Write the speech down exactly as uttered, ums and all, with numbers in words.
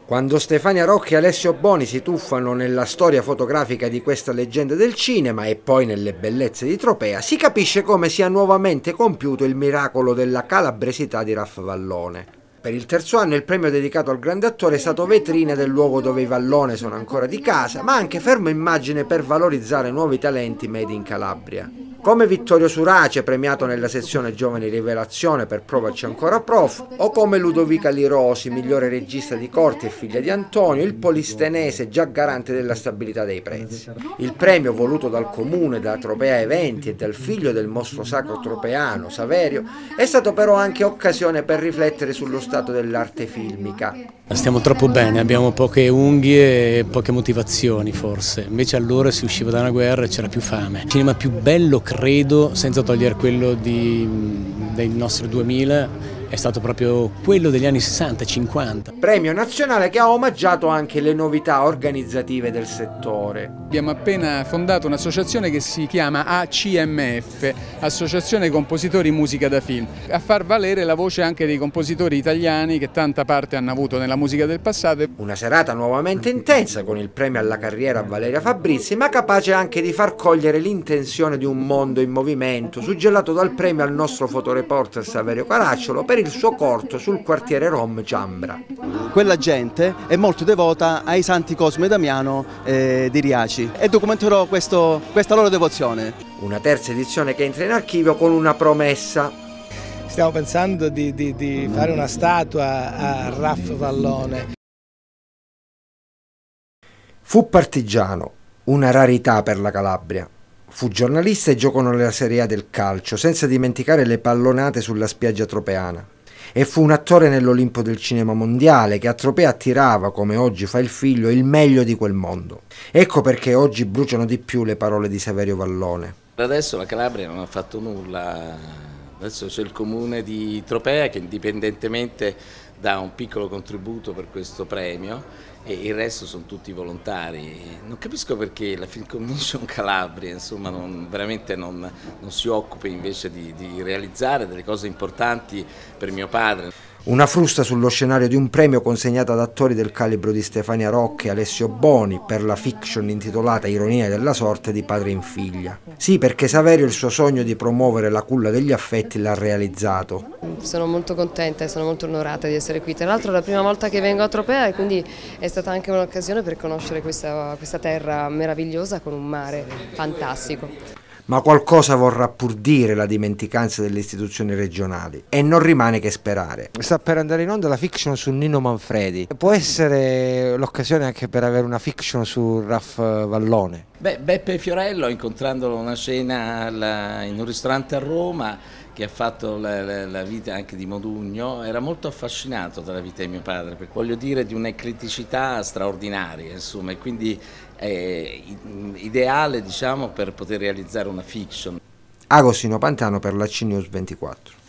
Quando Stefania Rocchi e Alessio Boni si tuffano nella storia fotografica di questa leggenda del cinema e poi nelle bellezze di Tropea, si capisce come sia nuovamente compiuto il miracolo della calabresità di Raffa Vallone. Per il terzo anno il premio dedicato al grande attore è stato vetrina del luogo dove i Vallone sono ancora di casa, ma anche fermo immagine per valorizzare nuovi talenti made in Calabria. Come Vittorio Surace, premiato nella sezione Giovani Rivelazione per Provaci ancora prof, o come Ludovica Lirosi, migliore regista di corte e figlia di Antonio, il polistenese già garante della stabilità dei prezzi. Il premio, voluto dal comune, da Tropea Eventi e dal figlio del mostro sacro tropeano, Saverio, è stato però anche occasione per riflettere sullo stato dell'arte filmica. Stiamo troppo bene, abbiamo poche unghie e poche motivazioni forse, invece allora si usciva da una guerra e c'era più fame. Il cinema più bello, credo, senza togliere quello di, dei nostri duemila, è stato proprio quello degli anni sessanta cinquanta. Premio nazionale che ha omaggiato anche le novità organizzative del settore. Abbiamo appena fondato un'associazione che si chiama A C M F, Associazione Compositori Musica da Film, a far valere la voce anche dei compositori italiani che tanta parte hanno avuto nella musica del passato. Una serata nuovamente intensa con il premio alla carriera a Valeria Fabrizi, ma capace anche di far cogliere l'intenzione di un mondo in movimento, suggellato dal premio al nostro fotoreporter Saverio Caracciolo per il suo corto sul quartiere Rom Ciambra. Quella gente è molto devota ai santi Cosmo e Damiano eh, di Riaci e documenterò questo, questa loro devozione. Una terza edizione che entra in archivio con una promessa. Stiamo pensando di, di, di fare una statua a Raffa Vallone. Fu partigiano, una rarità per la Calabria. Fu giornalista e giocò nella Serie A del calcio, senza dimenticare le pallonate sulla spiaggia tropeana. E fu un attore nell'Olimpo del cinema mondiale che a Tropea attirava, come oggi fa il figlio, il meglio di quel mondo. Ecco perché oggi bruciano di più le parole di Saverio Vallone. Adesso la Calabria non ha fatto nulla, adesso c'è il comune di Tropea che indipendentemente dà un piccolo contributo per questo premio e il resto sono tutti volontari. Non capisco perché la Film Commission Calabria insomma, non, veramente non, non si occupi invece di, di realizzare delle cose importanti per mio padre. Una frusta sullo scenario di un premio consegnato ad attori del calibro di Stefania Rocchi e Alessio Boni per la fiction intitolata Ironia della sorte di padre in figlia. Sì, perché Saverio il suo sogno di promuovere la culla degli affetti l'ha realizzato. Sono molto contenta e sono molto onorata di essere qui. Tra l'altro è la prima volta che vengo a Tropea e quindi è stata anche un'occasione per conoscere questa, questa terra meravigliosa con un mare fantastico. Ma qualcosa vorrà pur dire la dimenticanza delle istituzioni regionali e non rimane che sperare. Sta per andare in onda la fiction su Nino Manfredi. Può essere l'occasione anche per avere una fiction su Raffa Vallone? Beh, Beppe Fiorello, incontrandolo una cena alla, in un ristorante a Roma, che ha fatto la, la, la vita anche di Modugno, era molto affascinato dalla vita di mio padre, perché voglio dire di un'ecletticità straordinaria, insomma, e quindi è ideale, diciamo, per poter realizzare una fiction. Agostino Pantano per la C News ventiquattro.